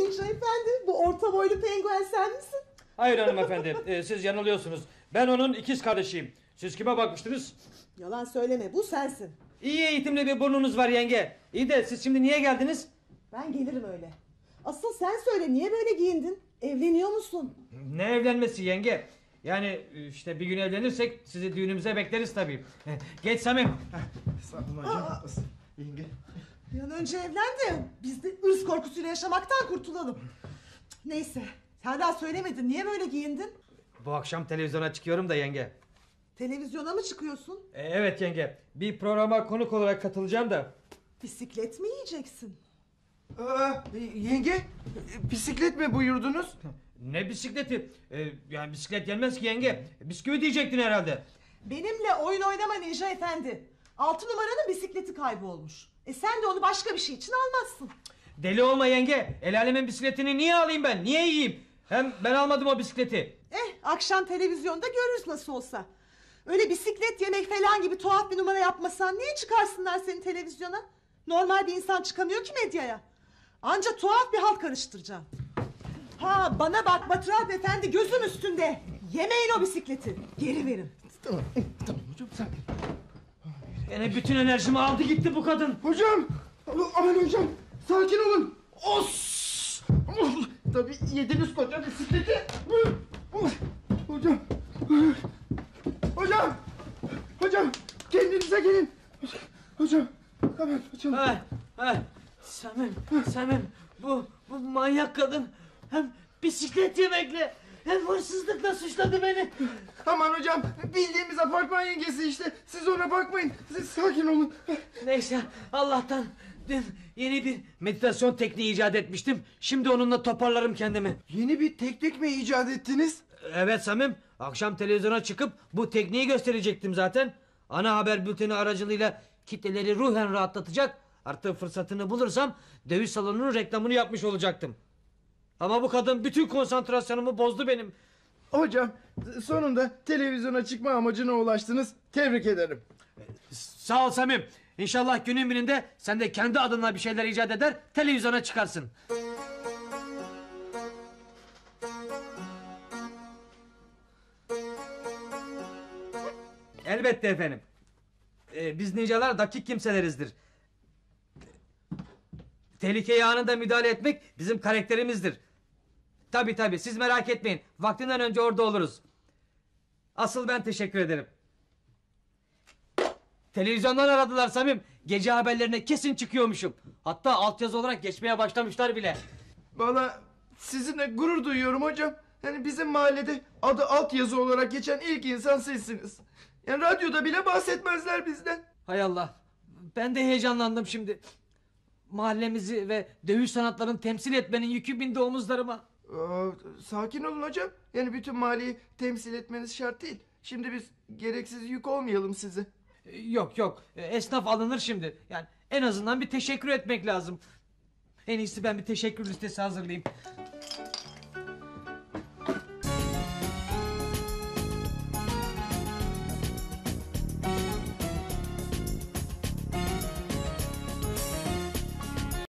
Ninja efendi, bu orta boylu penguen sen misin? Hayır hanımefendi, siz yanılıyorsunuz. Ben onun ikiz kardeşiyim. Siz kime bakmıştınız? Yalan söyleme, bu sensin. İyi eğitimli bir burnunuz var yenge. İyi de siz şimdi niye geldiniz? Ben gelirim öyle. Asıl sen söyle, niye böyle giyindin? Evleniyor musun? Ne evlenmesi yenge? Yani işte bir gün evlenirsek sizi düğünümüze bekleriz tabii. Geç Samim. Sağ olun hocam. Yenge. Bir an önce evlen de biz de ırz korkusuyla yaşamaktan kurtulalım. Neyse, sen daha söylemedin, niye böyle giyindin? Bu akşam televizyona çıkıyorum da yenge. Televizyona mı çıkıyorsun? Evet yenge. Bir programa konuk olarak katılacağım da. Bisiklet mi yiyeceksin? Yenge, bisiklet mi buyurdunuz? Ne bisikleti? Yani bisiklet gelmez ki yenge. Bisküvi diyecektin herhalde. Benimle oyun oynama Ninja efendi. 6 numaranın bisikleti kaybolmuş. Sen de onu başka bir şey için almazsın. Deli olma yenge. El alemin bisikletini niye alayım ben? Niye yiyeyim? Hem ben almadım o bisikleti. Akşam televizyonda görürüz nasıl olsa. Öyle bisiklet yemek falan gibi tuhaf bir numara yapmasan niye çıkarsınlar seni televizyona? Normal bir insan çıkamıyor ki medyaya. Anca tuhaf bir halt karıştıracaksın. Ha bana bak Batırat efendi, gözüm üstünde. Yemeyin o bisikleti. Geri verin. Tamam hocam sen. Yine bütün enerjimi aldı gitti bu kadın. Hocam! Aman hocam! Sakin olun! Os! Tabii yediniz koca bisikleti. Hocam! Hocam! Hocam! Kendinize gelin! Hocam! Aman hocam! Samim, bu manyak kadın hem bisiklet yemekle hem hırsızlıkla suçladı beni. Aman hocam! Bildiğimiz apartman yengesi işte. Siz ona bakmayın. Siz sakin olun. Neyse Allah'tan dün yeni bir meditasyon tekniği icat etmiştim. Şimdi onunla toparlarım kendimi. Yeni bir teknik mi icat ettiniz? Evet Samim, akşam televizyona çıkıp bu tekniği gösterecektim zaten. Ana haber bülteni aracılığıyla kitleleri ruhen rahatlatacak. Artık fırsatını bulursam dövüş salonunun reklamını yapmış olacaktım. Ama bu kadın bütün konsantrasyonumu bozdu benim. Hocam sonunda televizyona çıkma amacına ulaştınız. Tebrik ederim. Sağ ol Samim. İnşallah günün birinde sen de kendi adına bir şeyler icat eder, televizyona çıkarsın. Elbette efendim. Biz ninjalar dakik kimselerizdir. Tehlikeye anında müdahale etmek bizim karakterimizdir. Tabii siz merak etmeyin. Vaktinden önce orada oluruz. Asıl ben teşekkür ederim. Televizyondan aradılar Samim. Gece haberlerine kesin çıkıyormuşum. Hatta altyazı olarak geçmeye başlamışlar bile. Valla sizinle gurur duyuyorum hocam. Yani bizim mahallede adı altyazı olarak geçen ilk insan sizsiniz. Yani radyoda bile bahsetmezler bizden. Hay Allah. Ben de heyecanlandım şimdi. Mahallemizi ve dövüş sanatlarını temsil etmenin yükü bindi omuzlarıma. Sakin olun hocam. Yani bütün mahalleyi temsil etmeniz şart değil. Şimdi biz gereksiz yük olmayalım size. Yok. Esnaf alınır şimdi. Yani en azından bir teşekkür etmek lazım. En iyisi ben bir teşekkür listesi hazırlayayım.